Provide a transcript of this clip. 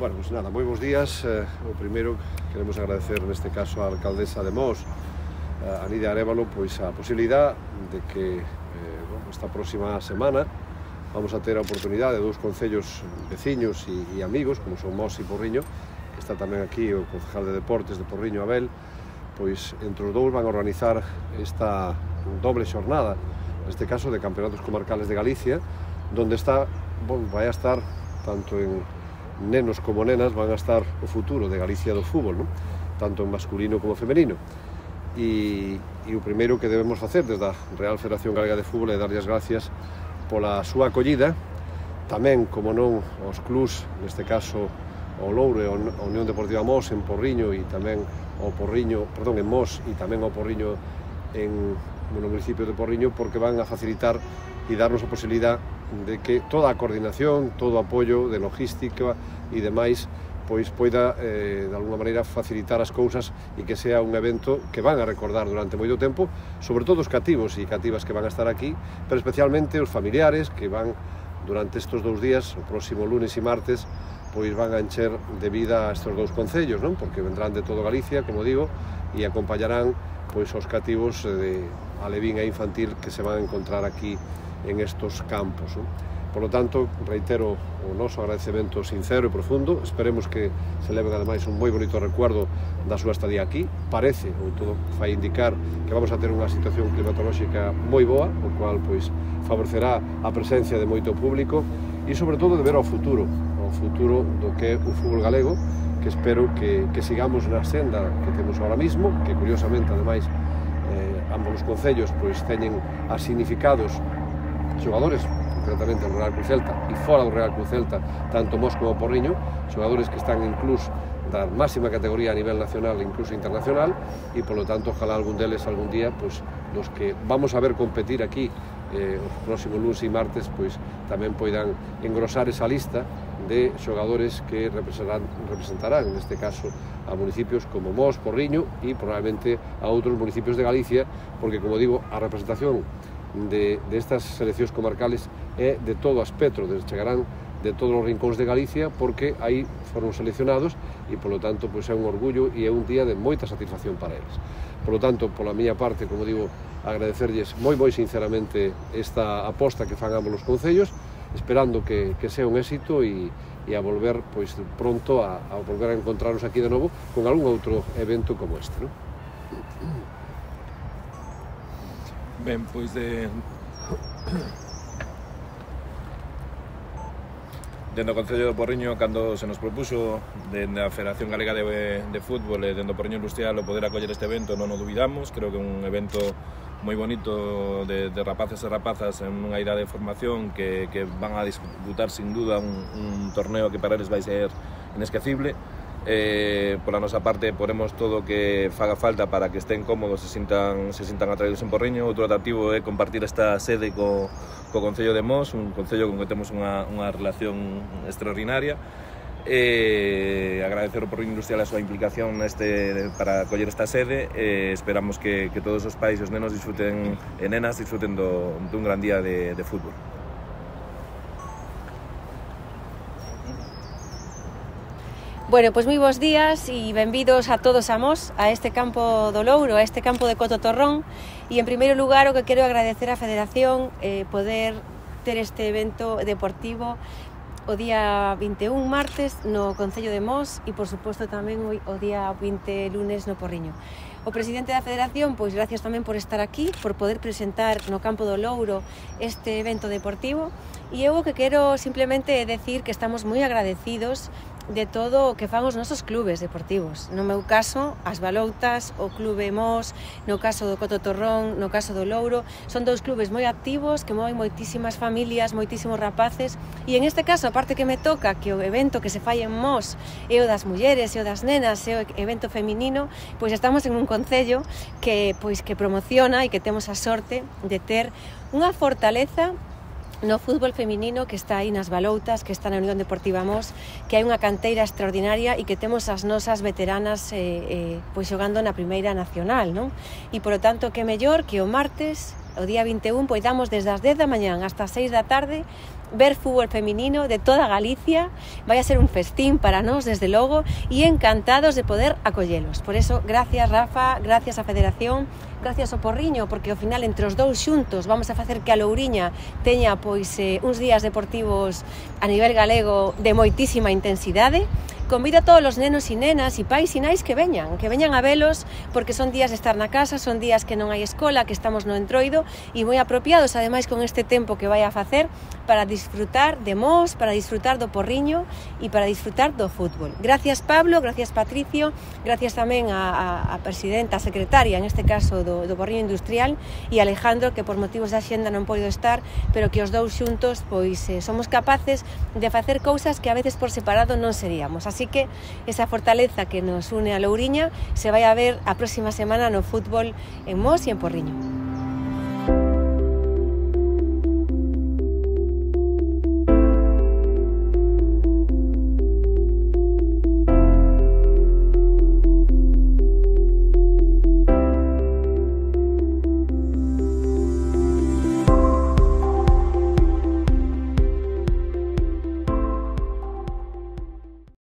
Bueno, pues nada, moi bons días. O primeiro, queremos agradecer neste caso á alcaldesa de Mos, a Nidia Arévalo, pois a posibilidade de que esta próxima semana vamos a ter a oportunidade de dous concellos veciños e amigos, como son Mos e Porriño, que está tamén aquí o concejal de Deportes de Porriño, Abel, pois entre os dous van a organizar esta doble xornada, neste caso de campeonatos comarcales de Galicia, donde está, vai a estar tanto en nenos como nenas, van a estar o futuro de Galicia do fútbol, non? Tanto en masculino como femenino. E o primeiro que debemos facer desde a Real Federación Galega de Fútbol é darlle as gracias pola súa acollida, tamén, como non, aos clubs, neste caso o Louro e a Unión Deportiva Mos en Porriño e tamén o Porriño, perdón, en Mos e tamén o Porriño no municipio de Porriño, porque van a facilitar e darnos a posibilidade de que toda a coordinación, todo o apoio de logística e demais, pois poida de alguna maneira facilitar as cousas e que sea un evento que van a recordar durante moito tempo, sobre todo os cativos e cativas que van a estar aquí, pero especialmente os familiares que van durante estes 2 días, o próximo lunes e martes, pois van a encher de vida a estes dous concellos, non? Porque vendrán de todo Galicia, como digo, e acompañarán pois aos cativos de alevín e infantil que se van a encontrar aquí en estos campos, non? Por lo tanto, reitero o noso agradecemento sincero e profundo. Esperemos que se leven ademais un moi bonito recuerdo da súa estadía aquí. Parece, ou todo fai indicar, que vamos a ter unha situación climatolóxica moi boa, o cual pois favorecerá a presencia de moito público e sobre todo de ver ao futuro do que é o fútbol galego, que espero que sigamos na senda que temos ahora mismo, que curiosamente ademais ambos os concellos pois teñen as significados xogadores, concretamente do Real Club Celta e fora do Real Club Celta, tanto Mos como Porriño, xogadores que están incluso da máxima categoría a nivel nacional e incluso internacional, e polo tanto ojalá algún deles algún día, pois dos que vamos a ver competir aquí os próximos lunes e martes, pois tamén poidan engrosar esa lista de xogadores que representarán, neste caso, a municipios como Mos, Porriño e probablemente a outros municipios de Galicia, porque, como digo, a representación de estas seleccións comarcales é de todo o espectro, chegarán de todos os rincóns de Galicia, porque aí foron seleccionados e, polo tanto, pois é un orgullo e é un día de moita satisfacción para eles. Por lo tanto, pola miña parte, como digo, agradecerlles moi sinceramente esta aposta que fan ambos os concellos, esperando que sea un éxito e a volver pois pronto a volver a encontrarnos aquí de novo con algún outro evento como este, non? Ben, pois dende o Concello do Porriño, cando se nos propuxo dende a Federación Galega de Fútbol e dende o Porriño Industrial o poder acoller este evento, non o dubidamos. Creo que é un evento moi bonito de rapaces e rapazas en unha idade de formación que van a disputar sin duda un torneo que para eles vai ser inesquecible. Pola nosa parte poremos todo o que faga falta para que estén cómodos e se sintan atraídos en Porriño. Outro atractivo é compartir esta sede co Concello de Mos, un concello con que temos unha relación extraordinaria. Agradecer ao Porriño Industrial a súa implicación para acoller esta sede. Esperamos que todos os pais e os nenos disfruten e nenas disfruten dun gran día de fútbol. Bueno, pois moi bons días e benvidos a todos a Mos, a este campo do Louro, a este campo de Coto Torrón. E en primeiro lugar o que quero agradecer á Federación poder ter este evento deportivo o día 21 martes no Concello de Mos e por suposto tamén o día 20 lunes no Porriño. O presidente da Federación, pois gracias tamén por estar aquí, por poder presentar no campo do Louro este evento deportivo, e eu o que quero simplemente é decir que estamos moi agradecidos de todo o que fan os nosos clubes deportivos. No meu caso, as Baloutas, o Clube Mos, no caso do Coto Torrón, no caso do Louro, son dous clubes moi activos, que moven moitísimas familias, moitísimos rapaces, e en este caso, a parte que me toca, que o evento que se fai en Mos é o das mulleres, é o das nenas, é o evento feminino, pois estamos en un concello que promociona e que temos a sorte de ter unha fortaleza no fútbol feminino que está aí nas Baloutas, que está na Unión Deportiva Mos, que hai unha canteira extraordinaria e que temos as nosas veteranas pois xogando na Primeira Nacional, non? E, polo tanto, que mellor que o martes, o día 21, poidamos desde as 10 da mañán hasta as 6 da tarde ver fútbol feminino de toda Galicia, vai a ser un festín para nós, desde logo, e encantados de poder acollelos. Por eso, gracias Rafa, gracias a Federación, gracias ao Porriño, porque ao final entre os dous xuntos vamos a facer que a Louriña teña pois uns días deportivos a nivel galego de moitísima intensidade. Convido a todos os nenos e nenas e pais e nais que veñan a velos, porque son días de estar na casa, son días que non hai escola, que estamos no entroido e moi apropiados, ademais, con este tempo que vai a facer para disfrutar de Mos, para disfrutar do Porriño e para disfrutar do fútbol. Gracias Pablo, gracias Patricio, gracias tamén a presidenta, a secretaria, en este caso do Porriño Industrial, e Alejandro, que por motivos de axenda non pode estar, pero que os dous xuntos pois somos capaces de facer cousas que a veces por separado non seríamos. Así que esa fortaleza que nos une a Louriña se vai a ver a próxima semana no fútbol en Mos e en Porriño.